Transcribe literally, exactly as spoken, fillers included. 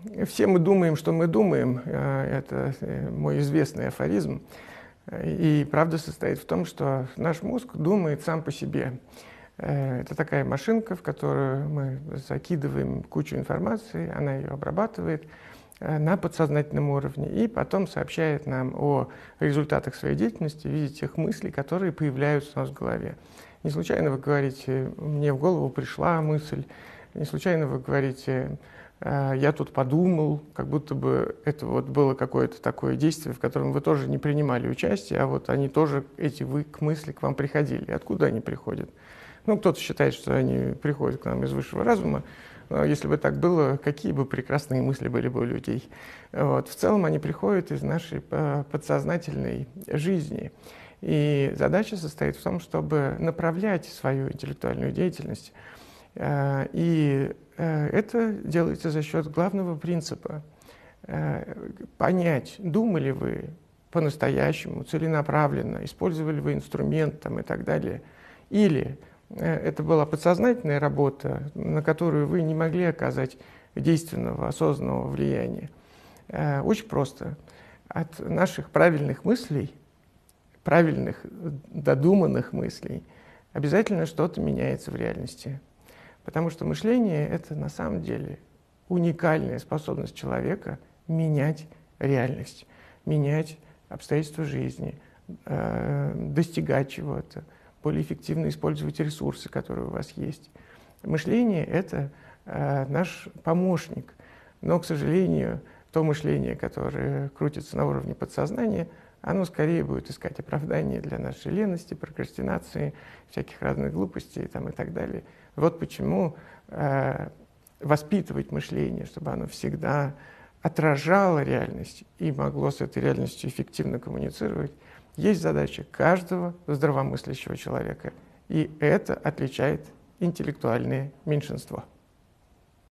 все мы думаем, что мы думаем. Это мой известный афоризм. И правда состоит в том, что наш мозг думает сам по себе. Это такая машинка, в которую мы закидываем кучу информации, она ее обрабатывает на подсознательном уровне и потом сообщает нам о результатах своей деятельности в виде тех мыслей, которые появляются у нас в голове. Не случайно вы говорите, мне в голову пришла мысль, не случайно вы говорите, я тут подумал, как будто бы это вот было какое-то такое действие, в котором вы тоже не принимали участие, а вот они тоже, эти вы к мысли к вам приходили. Откуда они приходят? Ну, кто-то считает, что они приходят к нам из высшего разума. Но если бы так было, какие бы прекрасные мысли были бы у людей. Вот. В целом они приходят из нашей подсознательной жизни. И задача состоит в том, чтобы направлять свою интеллектуальную деятельность. И это делается за счет главного принципа. Понять, думали вы по-настоящему, целенаправленно, использовали вы инструмент там, и так далее, или это была подсознательная работа, на которую вы не могли оказать действенного, осознанного влияния. Очень просто. От наших правильных мыслей, правильных, додуманных мыслей, обязательно что-то меняется в реальности. Потому что мышление — это на самом деле уникальная способность человека менять реальность, менять обстоятельства жизни, достигать чего-то, более эффективно использовать ресурсы, которые у вас есть. Мышление — это э, наш помощник, но, к сожалению, то мышление, которое крутится на уровне подсознания, оно скорее будет искать оправдание для нашей лености, прокрастинации, всяких разных глупостей там, и так далее. Вот почему э, воспитывать мышление, чтобы оно всегда отражало реальность и могло с этой реальностью эффективно коммуницировать, есть задача каждого здравомыслящего человека, и это отличает интеллектуальное меньшинство.